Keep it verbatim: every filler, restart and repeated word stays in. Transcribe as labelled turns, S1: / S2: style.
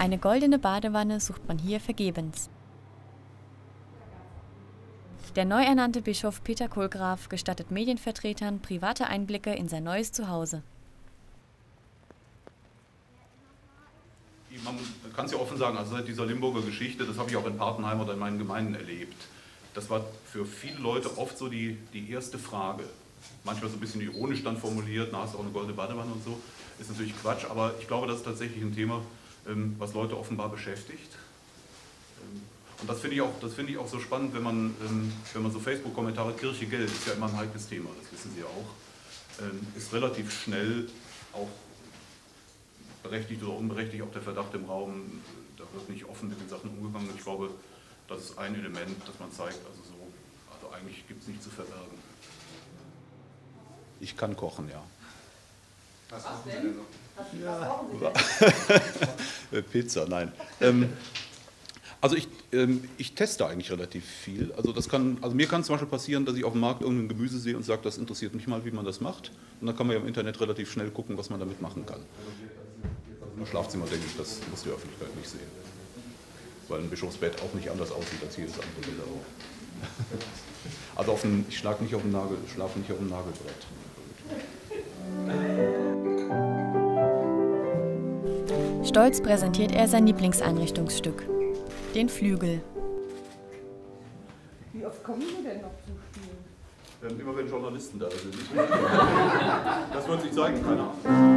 S1: Eine goldene Badewanne sucht man hier vergebens. Der neu ernannte Bischof Peter Kohlgraf gestattet Medienvertretern private Einblicke in sein neues Zuhause.
S2: Man kann es ja offen sagen, also seit dieser Limburger Geschichte, das habe ich auch in Partenheim oder in meinen Gemeinden erlebt, das war für viele Leute oft so die, die erste Frage. Manchmal so ein bisschen ironisch dann formuliert, na, hast du auch eine goldene Badewanne und so, ist natürlich Quatsch, aber ich glaube, das ist tatsächlich ein Thema, was Leute offenbar beschäftigt. Und das finde ich, das finde ich auch so spannend, wenn man, wenn man so Facebook-Kommentare, Kirche, Geld, ist ja immer ein heikles Thema, das wissen Sie ja auch, ist relativ schnell auch berechtigt oder unberechtigt auch der Verdacht im Raum, da wird nicht offen mit den Sachen umgegangen. Ich glaube, das ist ein Element, das man zeigt, also so, also eigentlich gibt es nichts zu verbergen. Ich kann kochen, ja.
S3: Was kochen Sie denn noch?
S2: Ja. Pizza, nein. Ähm, also ich, ähm, ich teste eigentlich relativ viel. Also, das kann, also mir kann es zum Beispiel passieren, dass ich auf dem Markt irgendein Gemüse sehe und sage, das interessiert mich mal, wie man das macht. Und dann kann man ja im Internet relativ schnell gucken, was man damit machen kann. Im Schlafzimmer, denke ich, das muss die Öffentlichkeit nicht sehen. Weil ein Bischofsbett auch nicht anders aussieht als jedes andere Bild auch. Also auf dem, ich schlage nicht auf dem Nagel, schlafe nicht auf dem Nagelbrett.
S1: Stolz präsentiert er sein Lieblingseinrichtungsstück, den Flügel.
S4: Wie oft kommen Sie denn noch zum Spielen?
S2: Ähm, immer wenn Journalisten da sind. Das wird sich zeigen, keine Ahnung.